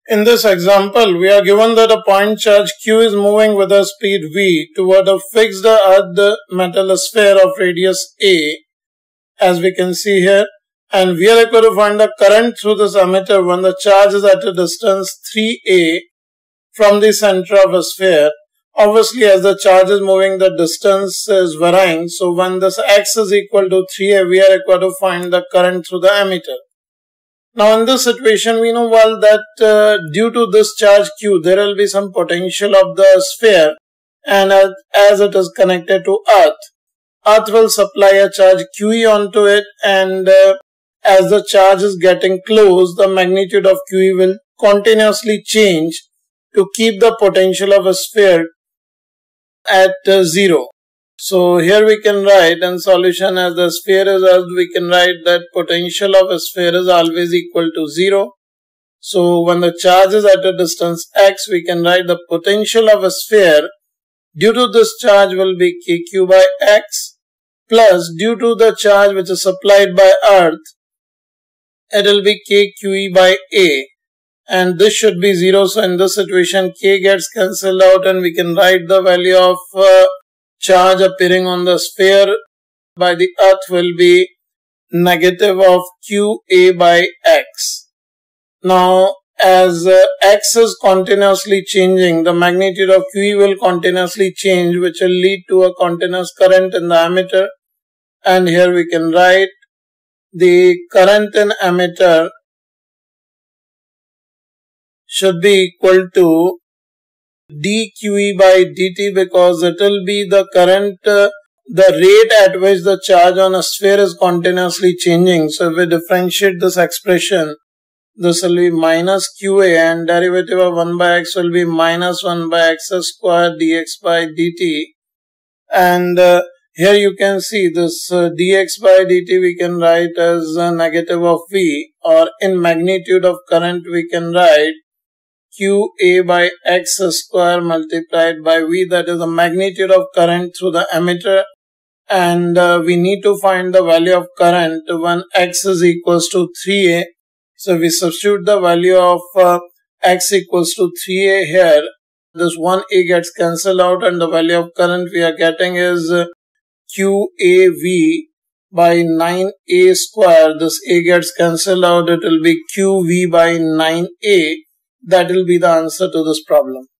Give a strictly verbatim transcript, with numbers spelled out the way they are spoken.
In this example, we are given that a point charge Q is moving with a speed v toward a fixed earth metal sphere of radius a, as we can see here, and we are required to find the current through this emitter when the charge is at a distance three a from the center of a sphere. Obviously, as the charge is moving, the distance is varying. So when this x is equal to three a, we are required to find the current through the emitter. Now in this situation, we know well that uh, due to this charge Q, there will be some potential of the sphere, and as, as it is connected to Earth, Earth will supply a charge Q E onto it, and uh, as the charge is getting close, the magnitude of Q E will continuously change to keep the potential of a sphere at uh, zero. So here we can write in solution, as the sphere is earth, we can write that potential of a sphere is always equal to zero. So when the charge is at a distance x, we can write the potential of a sphere due to this charge will be kq by x, plus due to the charge which is supplied by earth, it will be kqe by a, and this should be zero. So in this situation, k gets cancelled out, and we can write the value of uh, charge appearing on the sphere by the earth will be negative of qa by x. Now as uh, x is continuously changing, the magnitude of Q will continuously change, which will lead to a continuous current in the emitter. And here we can write the current in emitter should be equal to dQe by dt, because it will be the current, uh, the rate at which the charge on a sphere is continuously changing. So if we differentiate this expression, this will be minus Qa, and derivative of one by x will be minus one by x square dx by dt. And uh, here you can see this uh, dx by dt we can write as uh, negative of v, or in magnitude of current we can write Qa by x square multiplied by v, that is the magnitude of current through the emitter. And uh, we need to find the value of current when x is equals to three a. So we substitute the value of uh, x equals to three a here. This one a gets cancelled out, and the value of current we are getting is uh, qav by nine a square. This a gets cancelled out, it will be qv by nine a. That will be the answer to this problem.